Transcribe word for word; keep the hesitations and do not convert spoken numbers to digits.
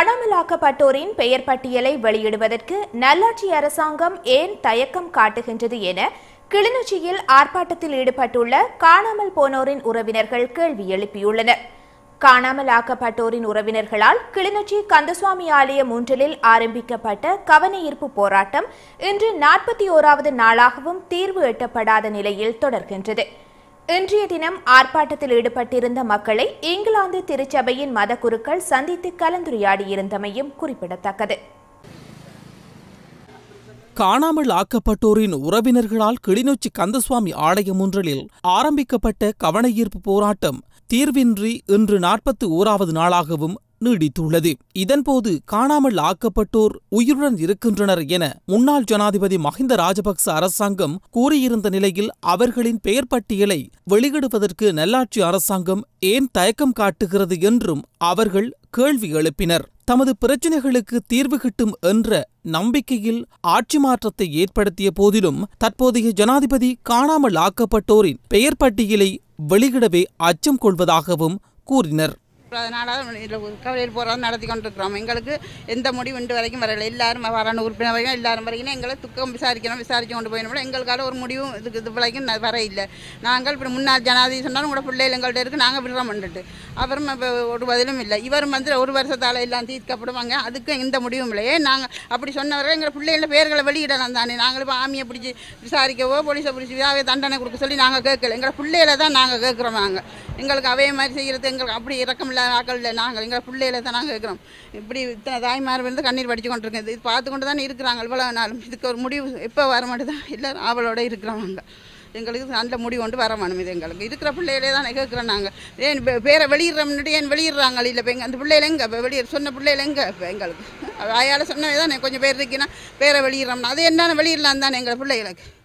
காணாமலாக்கப்பட்டோரின் பெயர் பட்டியலை வெளியிடுவதற்கு நல்லாட்சி அரசாங்கம் ஏன் தயக்கம் காட்டுகின்றது என கிளிநொச்சியில் ஆர்ப்பாட்டத்தில் ஈடுபட்டுள்ள காணாமல் போனோரின் உறவினர்கள் கேள்வி எழுப்பியுள்ளனர். காணாமலாக்கப்பட்டோரின் உறவினர்களால் கிளிநொச்சி கந்தசுவாமி ஆலயம் ஒன்றில் ஆரம்பிக்கப்பட்ட கவனஈர்ப்பு போராட்டம் இன்று நாற்பத்தி ஓராவது நாளாகவும் தீர்வு எட்டப்படாத நிலையில் தொடர்கின்றது. இன்றைய தினம் ஆர்ப்பாட்டத்தில் ஈடுபட்டிருந்த மக்களை இங்கிலாந்து திருச்சபையின் மத குருக்கள் சந்தித்து கலந்துரையாடியிருந்தமையும் குறிப்பிடத்தக்கது. காணாமல் ஆக்கப்பட்டோரின் உறவினர்களால் கிளிநொச்சி கந்தசுவாமி ஆலயம் ஒன்றில் ஆரம்பிக்கப்பட்ட கவனஈர்ப்பு போராட்டம் தீர்வின்றி இன்று நாற்பத்தி ஓராவது நாளாகவும் நீடித்துள்ளது. இதன்போது காணாமல் ஆக்கப்பட்டோர் உயிருடன் இருக்கின்றனர் என முன்னாள் ஜனாதிபதி மஹிந்த ராஜபக்ச அரசாங்கம் கூறியிருந்த நிலையில் அவர்களின் பெயர் பட்டியலை வெளியிடுவதற்கு நல்லாட்சி அரசாங்கம் ஏன் தயக்கம் காட்டுகிறது என்றும் அவர்கள் கேள்வி எழுப்பினர். தமது பிரச்சினைகளுக்கு தீர்வு கிட்டும் என்ற நம்பிக்கையில் ஆட்சி மாற்றத்தை ஏற்படுத்திய போதிலும் தற்போதைய ஜனாதிபதி காணாமல் ஆக்கப்பட்டோரின் பெயர் பட்டியலை வெளியிடவே அச்சம் கொள்வதாகவும் கூறினர். அதனால கவலையில் போராட்டம் நடத்தி கொண்டிருக்கிறோம். எங்களுக்கு எந்த முடிவு இன்று வரைக்கும் வரல. எல்லாரும் வரான உறுப்பினர் வரைக்கும் எல்லாரும் வரைக்கும் எங்களை துக்கம் விசாரிக்கணும், விசாரிச்சு கொண்டு போயிடும். எங்களுக்கால ஒரு முடிவும் இதுக்கு இது வரைக்கும் வர இல்லை. நாங்கள் இப்படி முன்னாள் ஜனாதிபதி சொன்னாலும் உங்களோட பிள்ளைகள் எங்கள்கிட்ட இருக்குது, நாங்கள் விடுறோம் வந்துட்டு அவரும் ஒரு பதிலும் இல்லை. இவரும் வந்து ஒரு வருஷத்தால் எல்லாம் தீர்க்கப்படுவாங்க, அதுக்கு எந்த முடிவும் இல்லையே. நாங்கள் அப்படி சொன்னவர்கள் எங்கள் பிள்ளைகள பேர்களை வெளியிடலாம் தானே. நாங்கள் இப்போ ஆமியை பிடிச்சி விசாரிக்கவோ போலீஸை பிடிச்சி விதாவே தண்டனை கொடுக்க சொல்லி நாங்கள் கேட்கல. எங்களை பிள்ளைகளை தான் நாங்கள் கேட்குறோம். நாங்கள் எங்களுக்கு அவைய மாதிரி செய்கிறது எங்களுக்கு அப்படி இறக்கம் இல்லை. ஆக்கள் இல்லை. நாங்கள் எங்களை பிள்ளைகளை தான் நாங்கள் கேட்குறோம். இப்படி இத்தனை தாய்மார் வந்து கண்ணீர் படித்து கொண்டிருக்கேன். இது பார்த்து கொண்டு தானே இருக்கிறாங்க. இவ்வளோ நாளும் இதுக்கு ஒரு முடிவு எப்போ வர மாட்டேதான் எல்லோரும் ஆவலோட இருக்கிறவங்க. எங்களுக்கு நல்ல முடிவு கொண்டு வர வேணும். இது எங்களுக்கு இருக்கிற பிள்ளைகளே தான் கேட்குறோம். நாங்கள் ஏன் பேரை வெளியிடுற முன்னாடி ஏன் வெளியிடுறாங்க இல்லை? இப்போ எங்கள் அந்த பிள்ளைகள் எங்கே இப்போ வெளியே சொன்ன பிள்ளைகள் எங்கே இப்போ எங்களுக்கு அயால் சொன்னவே தானே கொஞ்சம் பேர் இருக்குன்னா பேரை வெளியிடுறோம்னா அது என்னென்ன வெளியிடலாம் தானே எங்கள் பிள்ளைகளுக்கு.